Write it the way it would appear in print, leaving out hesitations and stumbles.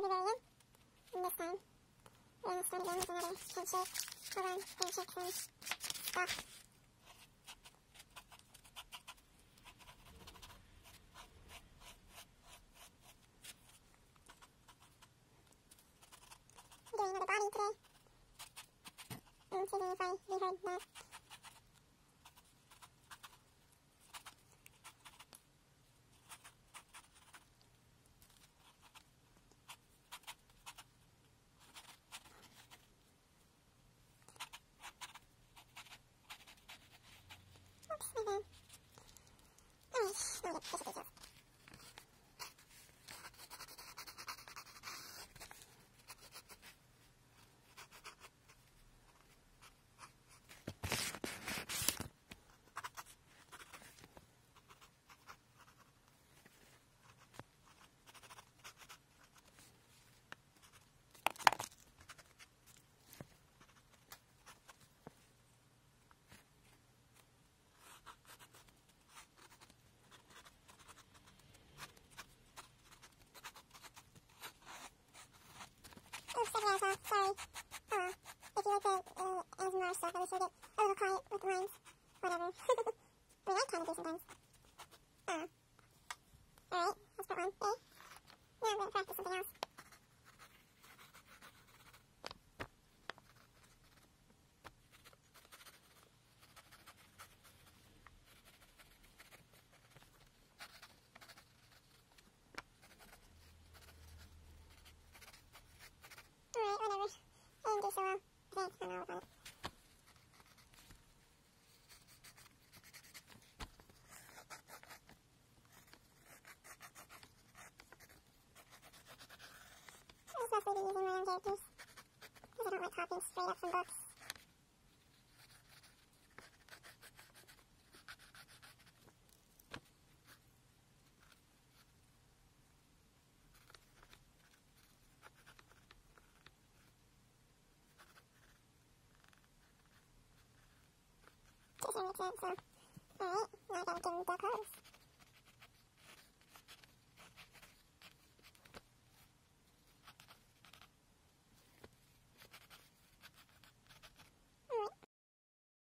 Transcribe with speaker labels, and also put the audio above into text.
Speaker 1: the very end. And this time, we're going to start again with another handshake. Hold on, handshakes and stuff. Doing another body today. And seeing if I reheard that. Oops, my bad. Alright, now get facial details. Oh, second hour off, sorry. If you like the ASMR stuff, I wish I get a little quiet with the lines. Whatever. I mean, I kind of do sometimes. Alright, that's part one. Now I'm going to practice something else. Alright, whatever. I didn't do so well. Okay, I'm out on it. I just mostly be using my own characters, because I don't like copying straight up from books. Doesn't make sense, so. Alright, now I gotta give him the pose.